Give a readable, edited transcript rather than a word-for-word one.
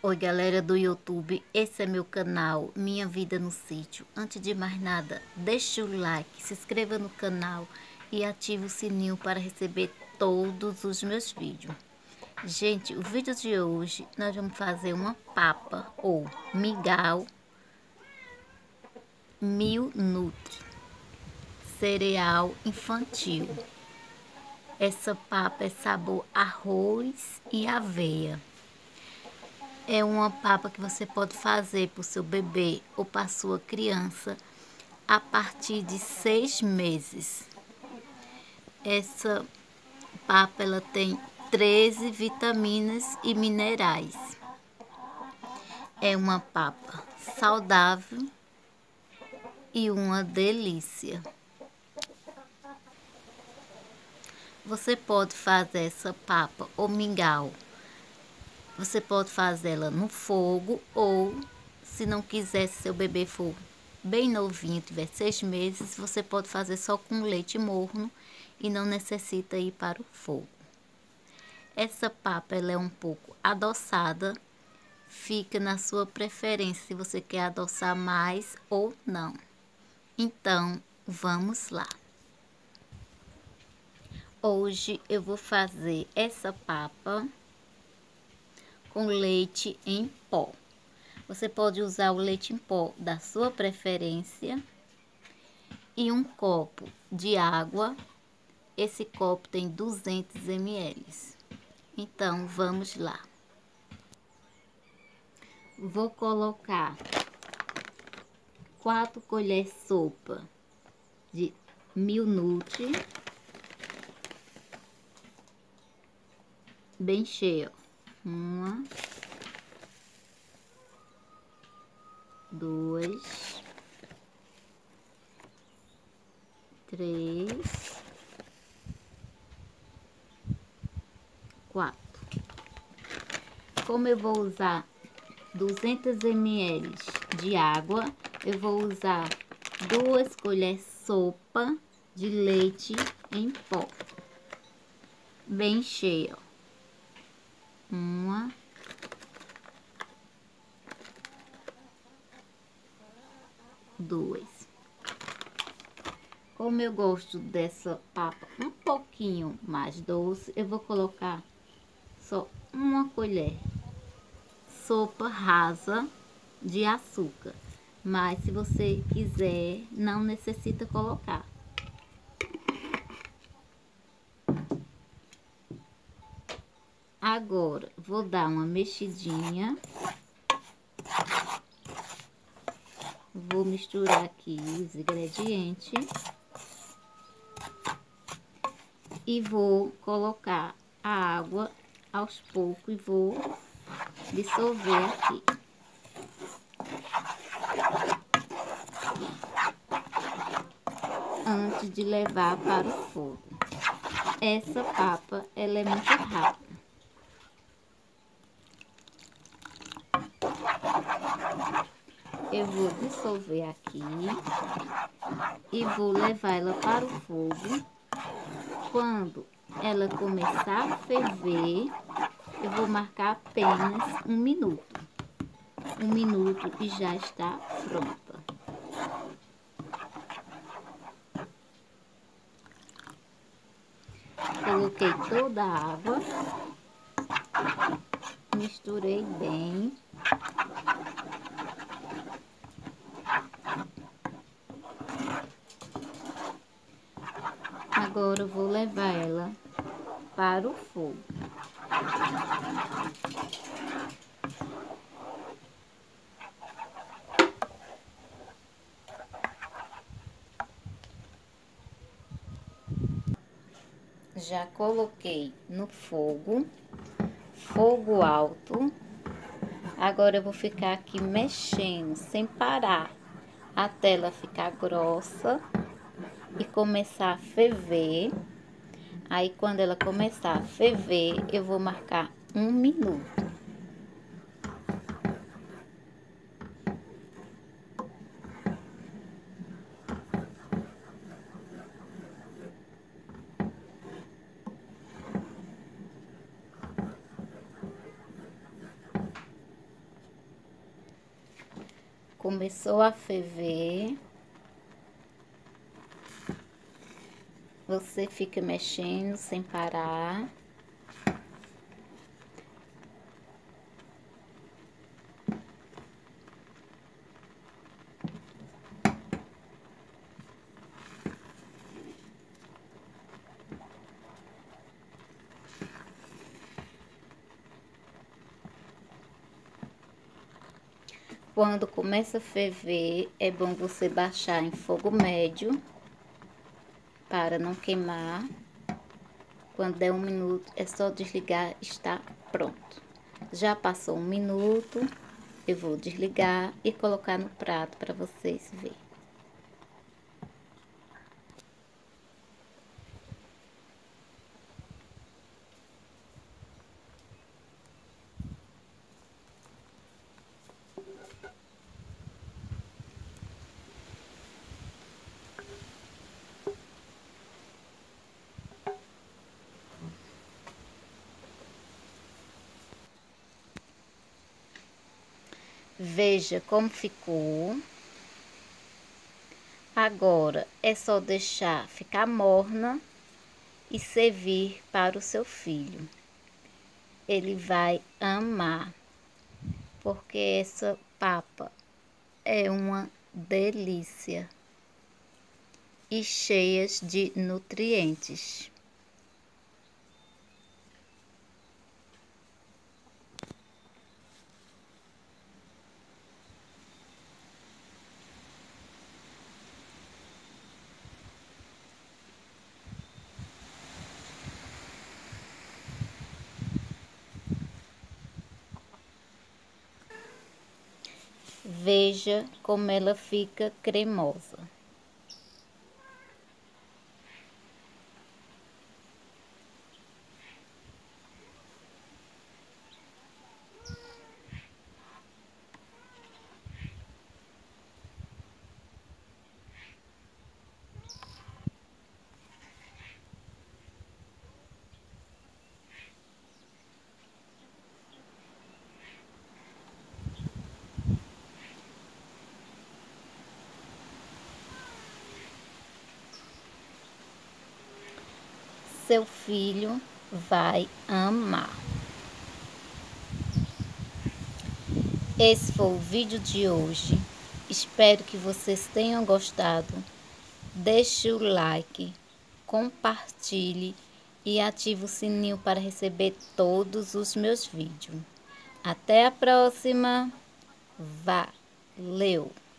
Oi galera do YouTube, esse é meu canal Minha Vida no Sítio. Antes de mais nada, deixa o like, se inscreva no canal e ative o sininho para receber todos os meus vídeos. Gente, o vídeo de hoje nós vamos fazer uma papa ou mingau Mil Nutri, cereal infantil. Essa papa é sabor arroz e aveia. É uma papa que você pode fazer para o seu bebê ou para a sua criança a partir de 6 meses. Essa papa ela tem 13 vitaminas e minerais. É uma papa saudável e uma delícia. Você pode fazer essa papa ou mingau. Você pode fazê-la no fogo ou, se não quiser, se seu bebê for bem novinho, tiver 6 meses, você pode fazer só com leite morno e não necessita ir para o fogo. Essa papa ela é um pouco adoçada, fica na sua preferência se você quer adoçar mais ou não. Então, vamos lá. Hoje eu vou fazer essa papa com leite em pó. Você pode usar o leite em pó da sua preferência e um copo de água. Esse copo tem 200 ml. Então, vamos lá. Vou colocar 4 colheres de sopa de Mil Nutri, bem cheio. 1, 2, 3, 4. Como eu vou usar 200 ml de água, eu vou usar 2 colheres de sopa de leite em pó, bem cheio. 1, 2. Como eu gosto dessa papa um pouquinho mais doce, eu vou colocar só 1 colher sopa rasa de açúcar. Mas se você quiser, não necessita colocar. Agora, vou dar uma mexidinha. Vou misturar aqui os ingredientes. E vou colocar a água aos poucos e vou dissolver aqui. Antes de levar para o fogo. Essa papa, ela é muito rápida. Eu vou dissolver aqui e vou levar ela para o fogo. Quando ela começar a ferver, eu vou marcar apenas 1 minuto. 1 minuto e já está pronta. Coloquei toda a água, misturei bem. Agora eu vou levar ela para o fogo. Já coloquei no fogo, fogo alto. Agora eu vou ficar aqui mexendo sem parar até ela ficar grossa e começar a ferver. Aí quando ela começar a ferver, eu vou marcar 1 minuto. Começou a ferver. Você fica mexendo sem parar. Quando começa a ferver, é bom você baixar em fogo médio para não queimar. Quando der 1 minuto, é só desligar, está pronto. Já passou 1 minuto, eu vou desligar e colocar no prato para vocês verem. Veja como ficou. Agora é só deixar ficar morna e servir para o seu filho. Ele vai amar, porque essa papa é uma delícia e cheias de nutrientes. Veja como ela fica cremosa. Seu filho vai amar. Esse foi o vídeo de hoje. Espero que vocês tenham gostado. Deixe o like, compartilhe e ative o sininho para receber todos os meus vídeos. Até a próxima. Valeu!